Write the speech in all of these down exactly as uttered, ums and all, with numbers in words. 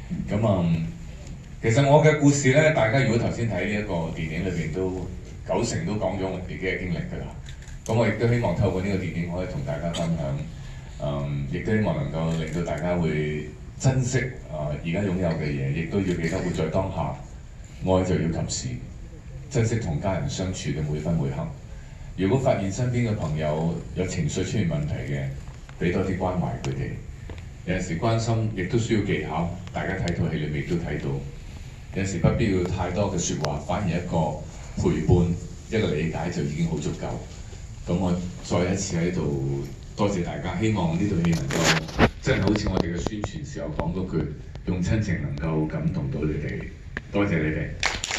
咁啊、嗯，其實我嘅故事咧，大家如果頭先睇呢一個電影裏邊都九成都講咗我自己嘅經歷㗎啦。咁我亦都希望透過呢個電影可以同大家分享，嗯，亦都希望能夠令到大家會珍惜啊而家擁有嘅嘢，亦都要記得活在當下，愛就要及時，珍惜同家人相處嘅每分每刻。如果發現身邊嘅朋友有情緒出現問題嘅，俾多啲關懷佢哋。有陣時關心亦都需要技巧，大家睇套戲裏面亦都睇到。有陣時不必要太多嘅説話，反而一個陪伴、一個理解就已經好足夠。咁我再一次喺度多謝大家，希望呢套戲能夠真係好似我哋嘅宣傳時候講嗰句，用親情能夠感動到你哋。多謝你哋。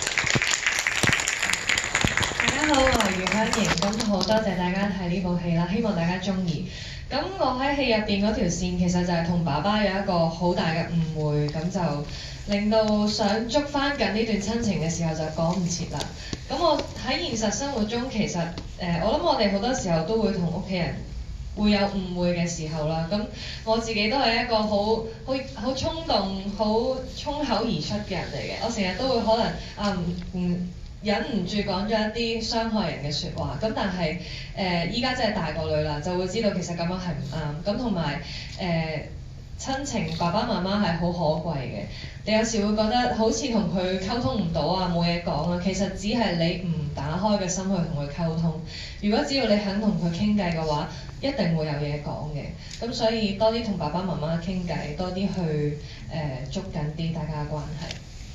大家好，我係余香瑩，咁好多謝大家睇呢部戲啦，希望大家中意。咁我喺戲入邊嗰條線其實就係同爸爸有一個好大嘅誤會，咁就令到想捉翻緊呢段親情嘅時候就趕唔切啦。咁我喺現實生活中其實誒、呃，我諗我哋好多時候都會同屋企人會有誤會嘅時候啦。咁我自己都係一個好好好衝動、好衝口而出嘅人嚟嘅，我成日都會可能啊唔唔。忍唔住講咗一啲傷害人嘅説話，咁但係誒依家真係大個女啦，就會知道其實咁樣係唔啱。咁同埋誒親情，爸爸媽媽係好可貴嘅。你有時會覺得好似同佢溝通唔到啊，冇嘢講啊，其實只係你唔打開嘅心去同佢溝通。如果只要你肯同佢傾偈嘅話，一定會有嘢講嘅。咁所以多啲同爸爸媽媽傾偈，多啲去誒、呃、捉緊啲大家嘅關係。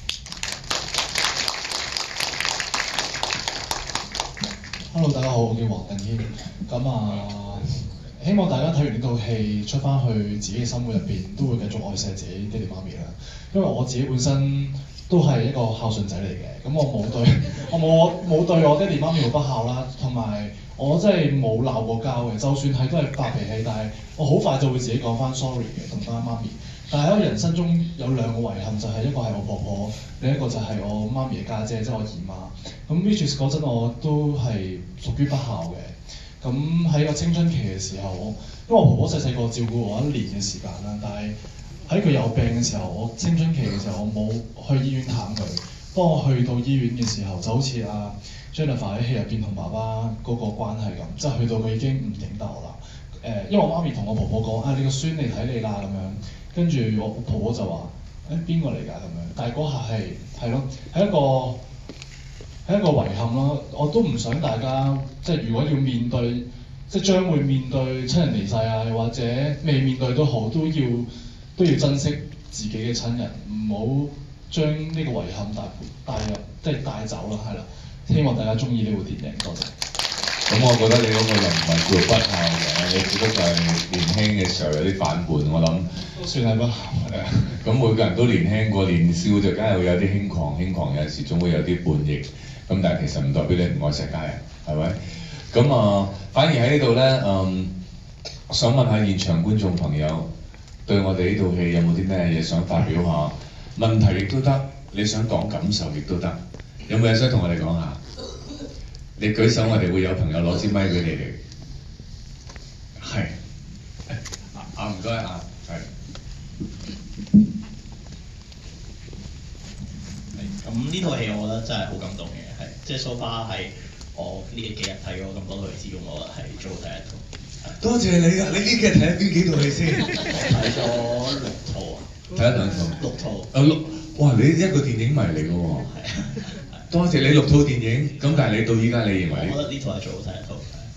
Hello， 大家好，我叫黃定謙。咁啊，希望大家睇完呢套戲出翻去自己嘅生活入邊，都會繼續愛錫自己爹哋媽咪啦。因為我自己本身都係一個孝順仔嚟嘅，咁我冇對我冇冇對我爹哋媽咪好不孝啦，同埋我真係冇鬧過交嘅。就算係都係發脾氣，但係我好快就會自己講翻 sorry 嘅，同翻媽咪。但係喺我人生中有兩個遺憾，就係、是、一個係我婆婆，另一個就係我媽咪嘅家姐，即係我姨媽。咁 which is 嗰陣我都係屬於不孝嘅。咁喺個青春期嘅時候，因為我婆婆細細個照顧我一年嘅時間啦，但係喺佢有病嘅時候，我青春期嘅時候我冇去醫院探佢。當我去到醫院嘅時候，就好似阿 Jennifer 喺戲入邊同爸爸嗰個關係咁，即係去到佢已經唔認得我啦。誒、呃，因為我媽咪同我婆婆講啊，你個孫嚟睇你啦咁樣。跟住我婆婆就話：誒邊個嚟㗎咁樣？但係嗰下係係咯，係一個係一個遺憾咯。我都唔想大家即係如果要面對，即係將會面對親人離世啊，或者未面對都好，都要都要珍惜自己嘅親人，唔好將呢個遺憾帶帶入即係帶走啦，係啦。希望大家中意呢部電影，多謝。 咁我覺得你嗰個又唔係叫不孝嘅，你只不過係年輕嘅時候有啲反叛，我諗都算係不孝嘅。 咁每個人都年輕過，年少就梗係會有啲輕狂，輕狂有陣時總會有啲叛逆。咁但係其實唔代表你唔愛錫家人，係咪？咁啊，反而喺呢度咧，嗯，我想問下現場觀眾朋友，對我哋呢套戲有冇啲咩嘢想發表下？問題亦都得，你想講感受亦都得，有冇嘢想同我哋講下？你舉手，我哋會有朋友攞支咪俾你哋。係，啊唔該啊，係。 咁呢套戲我覺得真係好感動嘅，係即係 so far 係我呢幾日睇咗咁多套戲之中，我覺得係最好睇一套。 多謝你啊！你呢幾日睇咗邊幾套戲先？ 睇咗六套啊。 睇咗兩套。 六套。 啊六，哇！你一個電影迷嚟㗎喎。係。多謝你六套電影，咁但係你到依家你認為？ 我覺得呢套係最好睇一套。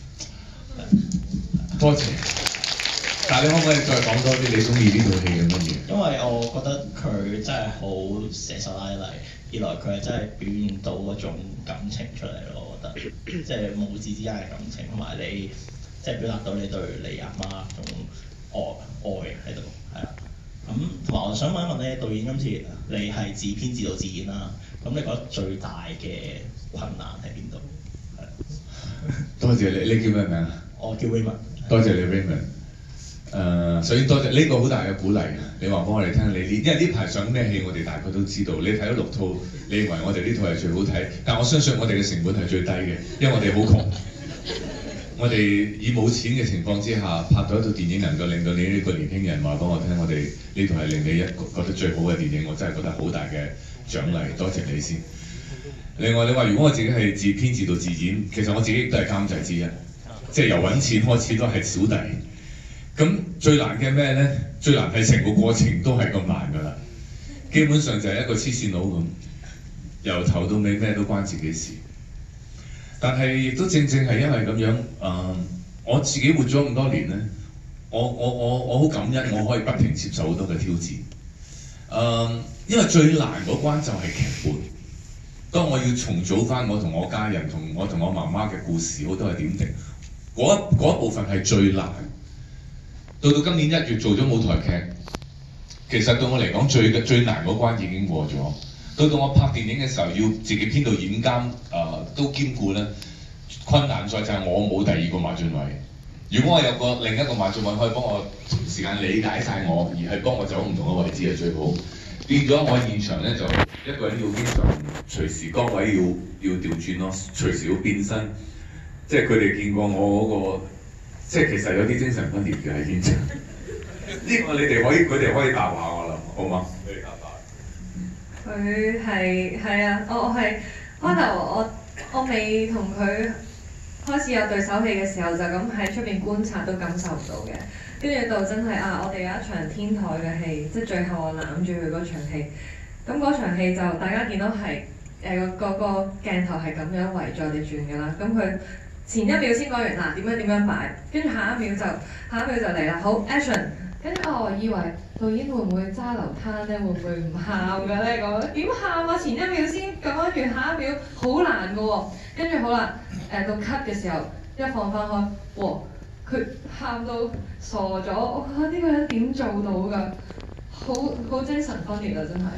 多謝。但係你可唔可以再講多啲你中意呢套戲嘅乜嘢？ 因為我覺得佢真係好寫手拉嚟，二來佢係真係表現到嗰種感情出嚟咯。我覺得即係母子之間嘅感情，同埋你即係表達到你對你阿媽嗰種愛愛喺度，係啊。咁同埋我想問一問咧，導演今次你係自編自導自演啦，咁你覺得最大嘅困難喺邊度？係。 多謝你，你叫咩名啊？ 我叫 Raymond。多謝你 Raymond。誒、uh, 首先多謝呢、這個好大嘅鼓勵，你話幫我哋聽你呢，因為呢排上咩戲我哋大概都知道，你睇咗六套，你認為我哋呢套係最好睇，但我相信我哋嘅成本係最低嘅，因為我哋好窮。 我哋以冇錢嘅情況之下拍到一套電影，能夠令到你呢個年輕人話俾我聽，我哋呢套係令你一覺得最好嘅電影，我真係覺得好大嘅獎勵，多謝你先。另外你話如果我自己係自編自導自演，其實我自己亦都係監製之一，即係由揾錢開始都係小弟。咁最難嘅咩呢？最難係成個過程都係咁難㗎啦，基本上就係一個黐線佬咁，由頭到尾咩都關自己事。但係亦都正正係因為咁樣，誒、呃，我自己活咗咁多年咧，我我我我好感恩，我可以不停接受好多嘅挑戰。誒、呃，因為最難嗰關就係劇本。當我要重組翻我同我家人同我同我媽媽嘅故事，好多係點滴，嗰一嗰一部分係最難。到到今年一月做咗舞台劇，其實對我嚟講最最難嗰關已經過咗。到到我拍電影嘅時候，要自己編導演監誒、呃、都兼顧咧，困難在就係我冇第二個馬浚偉。如果我有個另一個馬浚偉可以幫我同時間理解晒我，而係幫我走唔同嘅位置係最好。變咗我現場咧就一個人要經常隨時崗位要要調轉咯，隨時要變身。即係佢哋見過我嗰、那個，即係其實有啲精神分裂嘅喺現場。呢個你哋可以，佢哋可以答下我啦，好嗎？ 佢係係啊，我我係開頭我我未同佢開始有對手戲嘅時候，就咁喺出邊觀察都感受唔到嘅。跟住到真係啊，我哋有一場天台嘅戲，即係最後我攬住佢嗰場戲。咁嗰場戲就大家見到係誒個個鏡頭係咁樣圍住我哋轉㗎啦。咁佢前一秒先講完嗱點樣點樣擺，跟住下一秒就下一秒就嚟啦，好 action。跟住我以為導演會唔會揸流攤咧？會唔會唔喊嘅咧？咁點喊啊？前一秒先講完，下一秒好難嘅喎。跟住好啦，誒、呃、到 cut 嘅時候一放翻開，哇！佢喊到傻咗，我覺得呢個人點做到㗎？好好精神分裂啊！真係。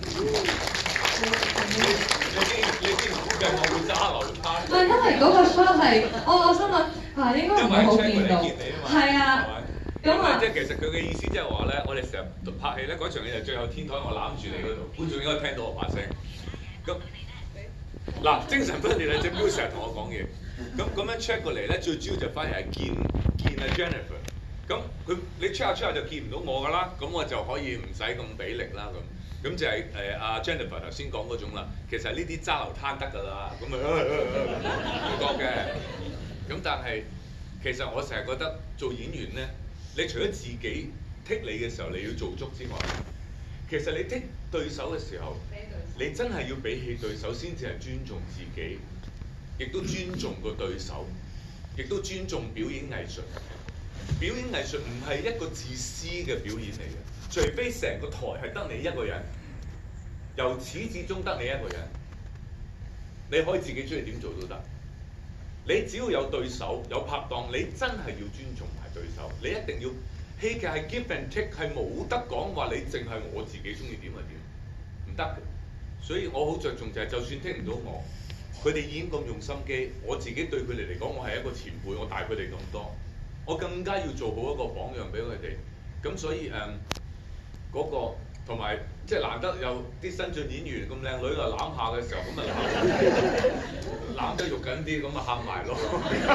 你知你知唔知我會揸流攤？ 唔係因為嗰個 shot 係，我我心諗啊應該唔會好見到，係啊。 咁啊，即係其實佢嘅意思即係話咧，我哋成日拍戲咧，嗰場戲就最後天台，我攬住你嗰度，觀眾應該聽到我把聲。咁嗱，精神分裂咧，隻標成日同我講嘢。咁咁樣 check 過嚟咧，最主要就反而係見見阿 Jennifer。咁佢你 check 下 check 下就見唔到我㗎啦，咁我就可以唔使咁俾力啦咁。咁就係誒阿 Jennifer 頭先講嗰種啦。其實呢啲揸流攤得㗎啦，咁啊唔覺嘅。咁但係其實我成日覺得做演員咧。你除咗自己剔你嘅時候你要做足之外，其實你剔對手嘅時候，你真係要比起對手先至係尊重自己，亦都尊重個對手，亦都尊重表演藝術。表演藝術唔係一個自私嘅表演嚟嘅，除非成個台係得你一個人，由始至終得你一個人，你可以自己中意點做都得。你只要有對手有拍檔，你真係要尊重埋對手。你一定要戲劇係 give and take， 係冇得講話你淨係我自己中意點就點，唔得嘅。所以我好着重就係，就算聽唔到我，佢哋已經咁用心機，我自己對佢哋嚟講，我係一個前輩，我大佢哋咁多，我更加要做好一個榜樣俾佢哋。咁所以誒嗰、嗯那個同埋即係難得有啲新晉演員咁靚女啊攬下嘅時候，咁啊攬得肉緊啲，咁啊喊埋咯。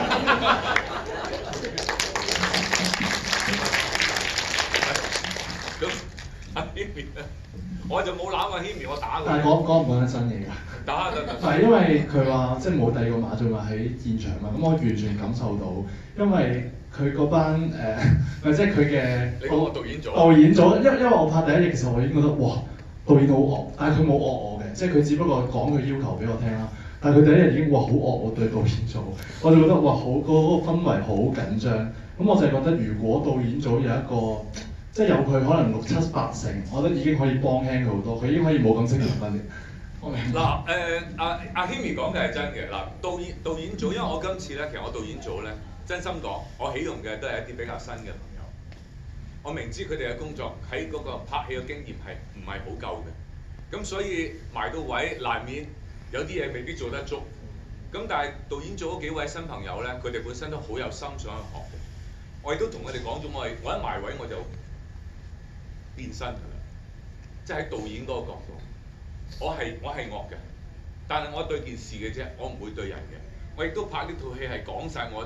咁阿 Himi 我就冇攬阿 Himi，我打佢。 但係講講唔講得真嘢㗎？ 打得得。 唔係因為佢話即係冇第二個馬浚偉喺現場嘛，咁我完全感受到，因為佢嗰班誒，咪即係佢嘅。 你講我導演組。 導演組，因因為我拍第一日，其實我已經覺得哇，導演好惡，但係佢冇惡我嘅，即係佢只不過講佢要求俾我聽啦。但係佢第一日已經哇好惡我對導演組，我就覺得哇好嗰、嗰個氛圍好緊張。咁我就係覺得如果導演組有一個即係有佢可能六七八成，我覺得已經可以幫輕佢好多，佢已經可以冇咁精神分裂。 嗱誒阿阿 Himi 講嘅係真嘅。嗱導演導演組，因為我今次咧，其實我導演組咧，真心講，我起用嘅都係一啲比較新嘅朋友。我明知佢哋嘅工作喺嗰個拍戲嘅經驗係唔係好夠嘅，咁所以埋到位難免有啲嘢未必做得足。咁但係導演組嗰幾位新朋友咧，佢哋本身都好有心想去學嘅。我亦都同佢哋講咗，我係我一埋位我就變身㗎啦，即係喺導演嗰個角度，我係我係惡嘅，但係我對件事嘅啫，我唔會對人嘅。我亦都拍呢套戲係講晒我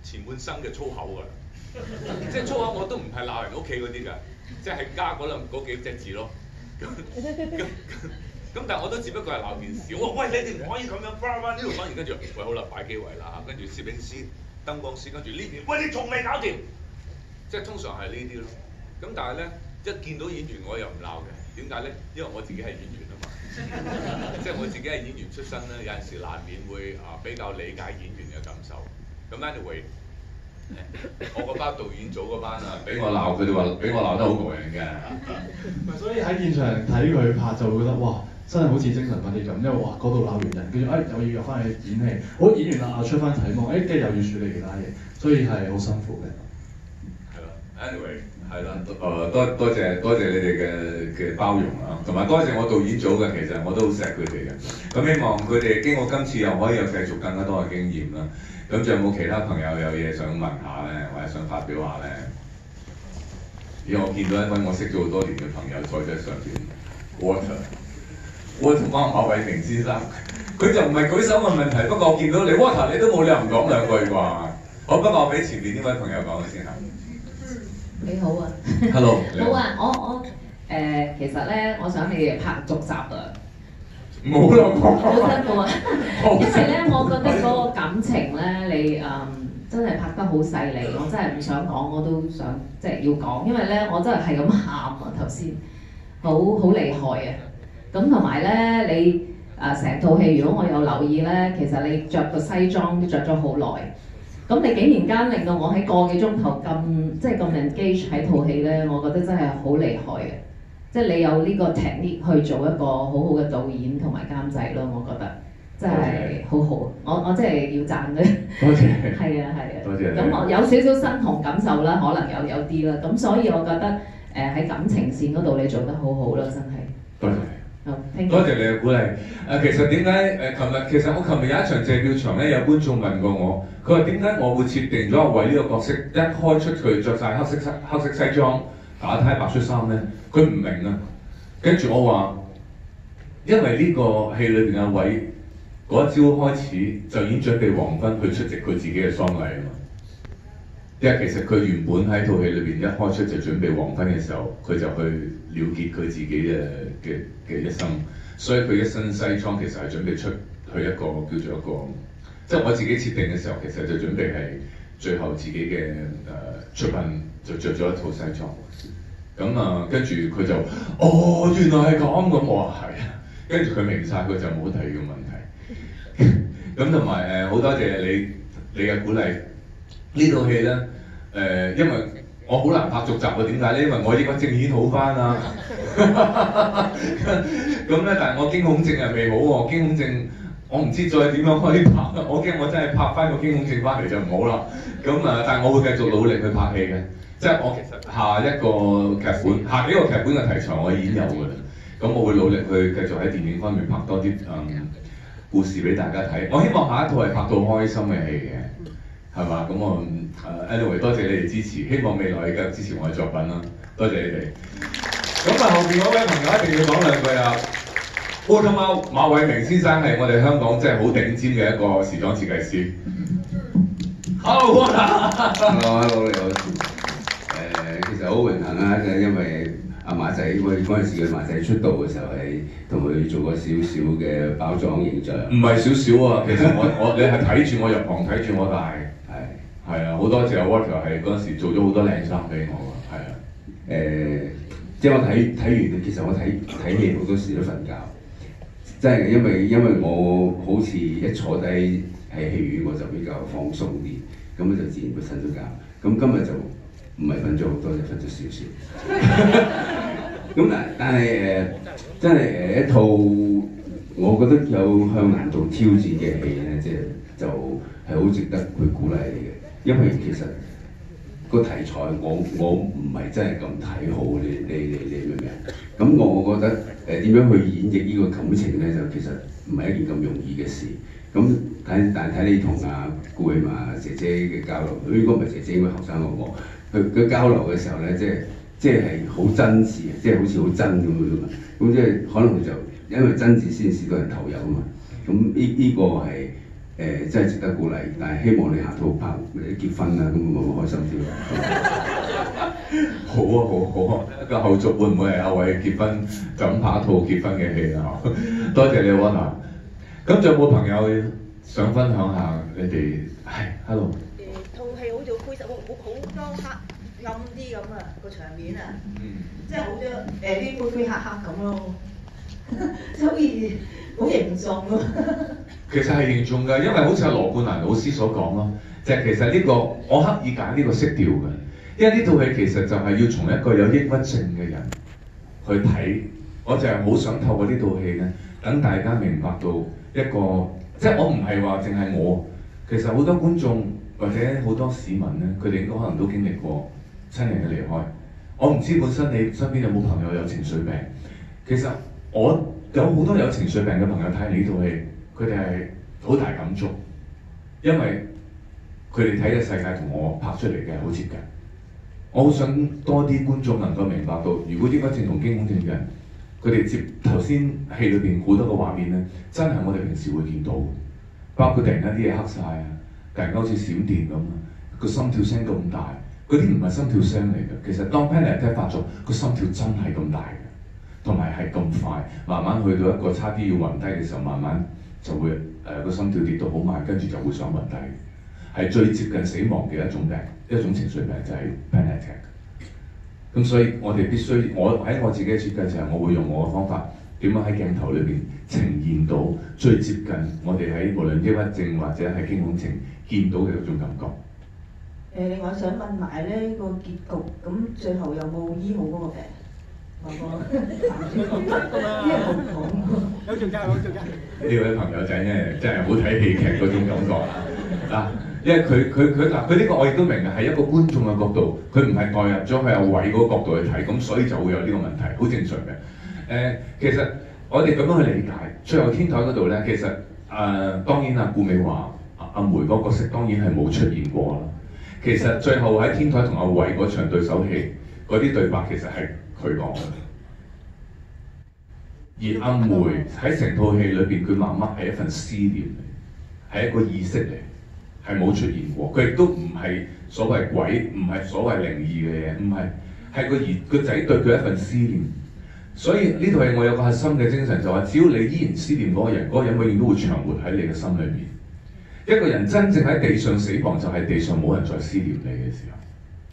前半生嘅粗口㗎啦。即係粗口我都唔係鬧人屋企嗰啲㗎，即係加嗰兩嗰幾隻字咯。咁咁咁，但係我都只不過係鬧件事。我話喂，你哋唔可以咁樣，叭叭呢度講完，跟住喂好啦，擺機位啦，跟住攝影師、燈光師，跟住呢邊，喂你仲未搞掂，即係通常係呢啲咯。咁但係咧，一見到演員我又唔鬧嘅，點解咧？因為我自己係演員啊嘛，即係我自己係演員出身咧，有陣時難免會啊比較理解演員嘅感受。咁 anyway。我嗰班導演組嗰班啊，俾我鬧佢哋話，俾我鬧得好過癮嘅。 所以喺現場睇佢拍就會覺得哇，真係好似精神分裂咁，因為哇嗰度鬧完人，跟住誒又要入翻去演戲，好演完啦，出翻題目，誒跟住又要處理其他嘢，所以係好辛苦嘅。 係啦 ，anyway 係啦，誒多多謝多謝你哋嘅嘅包容啊，同埋多謝我導演組嘅，其實我都好錫佢哋嘅。咁希望佢哋經過今次又可以有繼續更加多嘅經驗啦。咁仲有冇其他朋友有嘢想問下咧，或者想發表下咧？因為我見到一位我識咗好多年嘅朋友坐喺上邊 ，Water，Water 幫馬偉明先生，佢就唔係舉手問問題，不過我見到你 Water 你都冇理由唔講兩句啩。好，不過我俾前面呢位朋友講先嚇。 你好啊 ，Hello， 好啊，我我誒、呃、其實咧，我想你哋拍續集啊。 冇啦， 好辛苦啊！因為咧，我覺得嗰個感情咧，你誒、嗯、真係拍得好細膩，我真係唔想講，我都想即係要講，因為咧我真係係咁喊啊頭先，好好厲害啊！咁同埋咧，你誒成套戲，如果我有留意咧，其實你着個西裝都着咗好耐，咁你竟然間令到我喺個幾鐘頭咁即係咁 engage 喺套戲咧，我覺得真係好厲害嘅。即係你有呢個 technique 去做一個好好嘅導演同埋監製咯，我覺得真係好好。我我真係要讚佢。 多謝。 係啊係啊。 多謝。 咁我有少少身同感受啦，可能有有啲啦。咁所以我覺得誒喺、呃、感情線嗰度你做得好好咯，真係。 多謝。 好， 多謝你嘅鼓勵。誒，其實點解誒？琴日其實我琴日有一場謝票場咧，有觀眾問過我，佢話點解我會設定咗阿偉呢個角色一開出佢着晒黑色西黑色西裝。打呔白恤衫咧，佢唔明啊。跟住我話，因為呢個戲裏邊阿偉嗰一朝開始就已經準備黃昏去出席佢自己嘅喪禮啊嘛。因為其實佢原本喺套戲裏邊一開出就準備黃昏嘅時候，佢就去了結佢自己嘅嘅嘅一生。所以佢一身西裝其實係準備出去一個叫做一個，即係我自己設定嘅時候，其實就準備係最後自己嘅誒、呃、出殯就着咗一套西裝。咁啊，跟住佢就，哦，原來係咁，咁我話係啊，跟住佢明晒，佢就冇第二個問題。咁同埋誒，好多謝你你嘅鼓勵。呢套戲咧，誒、呃，因為我好難拍續集啊，點解咧？因為我抑鬱症已經好翻啦。咁咧，但係我驚恐症係未好喎，驚恐症我唔知再點樣可以拍，我驚我真係拍翻個驚恐症翻嚟就唔好啦。咁啊，但係我會繼續努力去拍戲嘅。即係我其實下一個劇本，下幾個劇本嘅題材我已經有㗎啦。咁我會努力去繼續喺電影方面拍多啲嗯故事俾大家睇。我希望下一套係拍到開心嘅戲嘅，係嘛？咁我誒 anyway 多謝你哋支持，希望未來繼續支持我嘅作品啦。多謝你哋。咁啊，後邊嗰位朋友一定要講兩句啊！烏托貓馬偉明先生係我哋香港即係好頂尖嘅一個時裝設計師。 Hello，Hello， 你好。其實好榮幸啦，就因為阿馬仔，我嗰陣時嘅馬仔出道嘅時候係同佢做過少少嘅包裝形象。 唔係少少啊，其實我我你係睇住我入行，睇住我大。係係啊，好多謝阿 Water 係嗰陣時做咗好多靚衫俾我啊，係啊。 誒、呃，即係我睇睇完，其實我睇睇戲好多時都瞓覺，真係因為因為我好似一坐低喺戲院我就比較放鬆啲，咁就自然會瞓咗覺。咁今日就唔係瞓咗好多，就瞓咗少少。咁但但係誒、呃，真係誒一套我覺得有向難度挑戰嘅戲咧，即係就係好值得去鼓勵你嘅，因為其實個題材我我唔係真係咁睇好，你你你你明唔明？咁我覺得誒點、呃、樣去演繹呢個感情咧，就其實唔係一件咁容易嘅事。咁睇但係睇你同阿顧偉麻姐姐嘅交流，如果唔係姐姐應該後生過我。佢佢交流嘅時候咧，即係即係係好真摯，即係好似好真咁樣嘛。咁即係可能就因為真摯先使到人投入啊嘛。咁呢呢個係誒真係值得鼓勵，但係希望你下套拍結婚啦，咁會唔會開心啲？ 好啊好好啊，個後續會唔會係阿偉結婚就咁拍一套結婚嘅戲啊？多謝你 Wana。咁仲有冇朋友想分享下你哋？係 ，hello。 誒套戲好似好灰色，好好好多黑暗啲咁啊個場面啊， 嗯， 即係好多誒啲灰灰黑黑咁咯，即係好似好凝重咯。 其實係凝重㗎，因為好似阿羅冠蘭老師所講咯，就係、其實呢、個我刻意揀呢個色調嘅，因為呢套戲其實就係要從一個有抑鬱症嘅人去睇，我就係好想透過呢套戲咧，等大家明白到一個，即係我唔係話淨係我，其實好多觀眾或者好多市民咧，佢哋應該可能都經歷過親人嘅離開。我唔知本身你身邊有冇朋友有情緒病，其實我有好多有情緒病嘅朋友睇呢套戲。佢哋係好大感觸，因為佢哋睇嘅世界同我拍出嚟嘅好接近。我好想多啲觀眾能夠明白到，如果抑鬱症同驚恐症嘅人，佢哋接頭先戲裏邊好多個畫面咧，真係我哋平時會見到，包括突然間啲嘢黑晒啊，突然間好似閃電咁啊，個心跳聲咁大，嗰啲唔係心跳聲嚟嘅。其實當 panic attack 發作，個心跳真係咁大嘅，同埋係咁快，慢慢去到一個差啲要暈低嘅時候，慢慢。就會誒個、呃、心跳跌到好慢，跟住就會想暈低，係最接近死亡嘅一種病，一種情緒病就係 panic attack。咁所以我哋必須，我喺我自己嘅設計就係我會用我嘅方法，點樣喺鏡頭裏邊呈現到最接近我哋喺無論抑鬱症或者係驚恐症見到嘅一種感覺。 誒，另外想問埋咧個結局，咁最後有冇醫好嗰個病？呢位朋友仔咧，真係好睇戲劇嗰種感覺啊！因為佢佢佢嗱，佢呢個我亦都明嘅，係一個觀眾嘅角度，佢唔係代入咗去阿偉嗰個角度去睇，咁所以就會有呢個問題，好正常嘅。誒、呃，其實我哋咁樣去理解，最後天台嗰度咧，其實誒、呃、當然阿顧美華阿阿梅嗰個角色當然係冇出現過啦。其實最後喺天台同阿偉嗰場對手戲，嗰啲對白其實係佢講嘅。而阿梅喺成套戲裏邊，佢媽媽係一份思念嚟，係一個意識嚟，係冇出現過。佢亦都唔係所謂鬼，唔係所謂靈異嘅嘢，唔係，係個兒個仔對佢一份思念。所以呢套戲我有個核心嘅精神就話，只要你依然思念嗰個人，嗰、嗰個人永遠都會長活喺你嘅心裏面。一個人真正喺地上死亡，就係地上冇人再思念你嘅時候。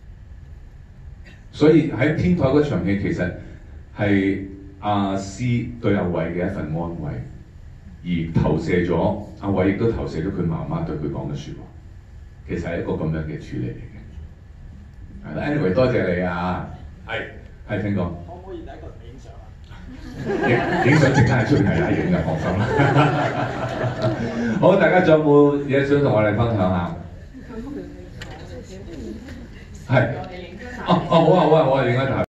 所以喺天台嗰場戲其實係阿詩對阿偉嘅一份安慰，而投射咗阿偉亦都投射咗佢媽媽對佢講嘅説話，其實係一個咁樣嘅處理嚟嘅。係啦 ，anyway 多謝你啊，係係聽講。可唔可以第一個影相啊？影影相即刻喺出邊係睇影嘅，放心啦。好，大家仲有冇嘢想同我哋分享下？係。哦哦，好啊好啊好啊，影一台。